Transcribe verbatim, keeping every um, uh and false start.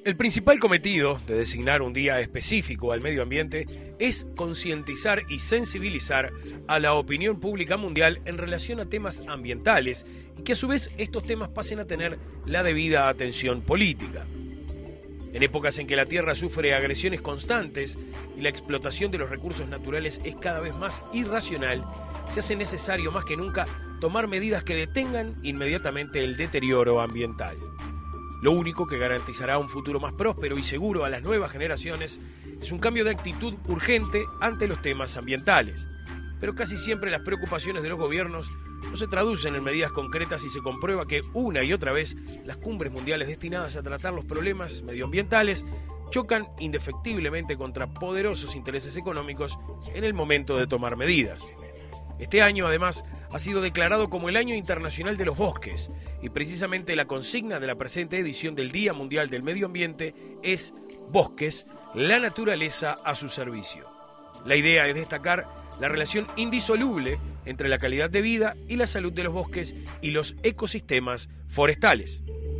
El principal cometido de designar un día específico al medio ambiente es concientizar y sensibilizar a la opinión pública mundial en relación a temas ambientales y que a su vez estos temas pasen a tener la debida atención política. En épocas en que la Tierra sufre agresiones constantes y la explotación de los recursos naturales es cada vez más irracional, se hace necesario más que nunca tomar medidas que detengan inmediatamente el deterioro ambiental. Lo único que garantizará un futuro más próspero y seguro a las nuevas generaciones es un cambio de actitud urgente ante los temas ambientales. Pero casi siempre las preocupaciones de los gobiernos no se traducen en medidas concretas y se comprueba que una y otra vez las cumbres mundiales destinadas a tratar los problemas medioambientales chocan indefectiblemente contra poderosos intereses económicos en el momento de tomar medidas. Este año, además, ha sido declarado como el Año Internacional de los Bosques y precisamente la consigna de la presente edición del Día Mundial del Medio Ambiente es Bosques, la naturaleza a su servicio. La idea es destacar la relación indisoluble entre la calidad de vida y la salud de los bosques y los ecosistemas forestales.